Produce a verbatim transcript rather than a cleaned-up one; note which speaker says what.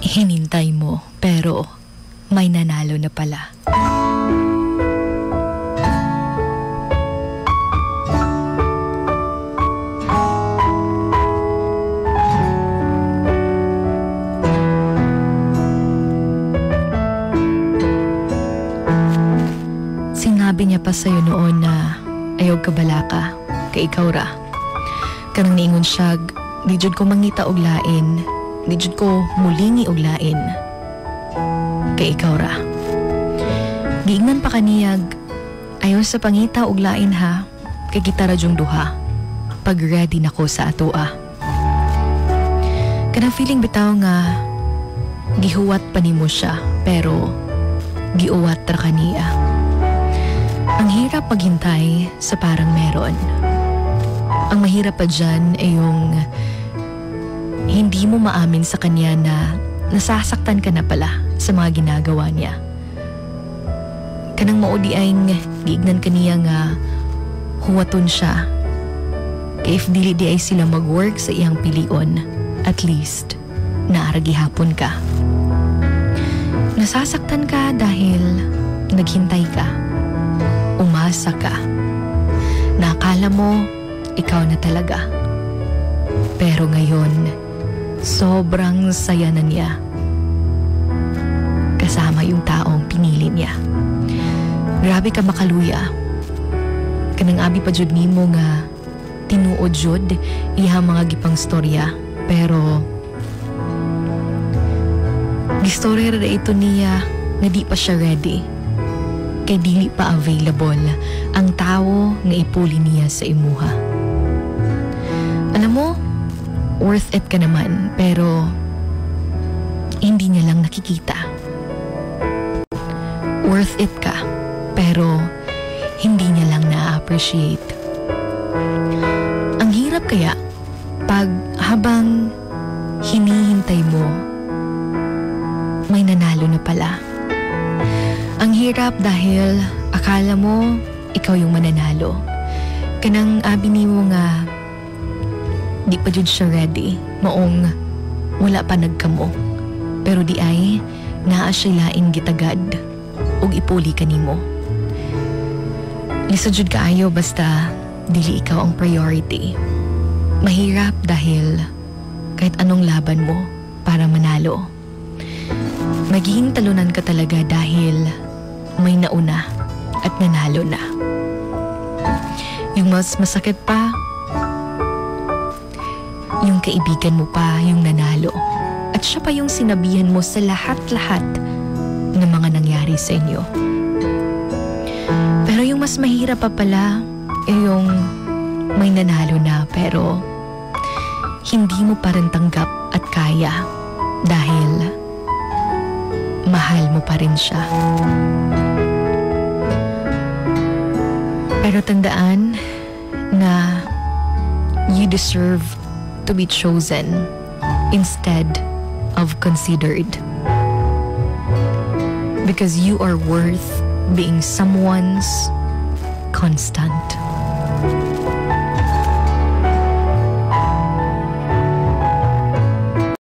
Speaker 1: Hinintay mo, pero may nanalo na pala. Sinabi niya pa sa'yo noon na ayaw ka balaka, kay ikaw ra. Kanang niingon siya, di jud ko mangita og lain, di jud ko mulingi og lain, kay ikaw ra. Giingnan pa kaniyag, ayaw sa pangita og lain ha, kay kita ra jung duha, pag ready na ko sa atoa. Kanang feeling bitaw nga, gihuwat pa nimo siya, pero giuwat ra kaniya. Ang hirap maghintay sa parang meron. Ang mahirap pa dyan ay yung hindi mo maamin sa kanya na nasasaktan ka na pala sa mga ginagawa niya. Kanang maudi ay giignan kaniya nga huwaton siya. Kaya if dili di ay sila mag-work sa iyang pilion, at least naaragi hapon ka. Nasasaktan ka dahil naghintay ka. Umasa ka. Nakala mo, ikaw na talaga. Pero ngayon, sobrang saya na niya. Kasama yung taong pinili niya. Grabe ka makaluya. Kanang abi pa jud nimo nga tinuod jud iha mga gipang storya. Pero gistorya ra ito niya nga di pa siya ready. Kay dili pa available ang tao nga ipuli niya sa imuha. Alam mo, worth it ka naman, pero hindi niya lang nakikita. Worth it ka, pero hindi niya lang na-appreciate. Ang hirap kaya pag habang hinihintay mo, may nanalo na pala. Ang hirap dahil akala mo ikaw yung mananalo. Kanang abi nimo nga di pa jud siya ready, maong wala pa nagkamo. Pero di ay naa siya laing gitagad ug ipuli kanimo. Lisod jud kaayo basta dili ikaw ang priority. Mahirap dahil kahit anong laban mo para manalo, magiging talunan ka talaga dahil may nauna at nanalo na. Yung mas masakit pa, yung kaibigan mo pa yung nanalo at siya pa yung sinabihan mo sa lahat-lahat ng mga nangyari sa inyo. Pero yung mas mahirap pa pala ay yung may nanalo na pero hindi mo pa rin tanggap at kaya dahil mahal mo pa rin siya. Pero tandaan na you deserve to be chosen instead of considered. Because you are worth being someone's constant.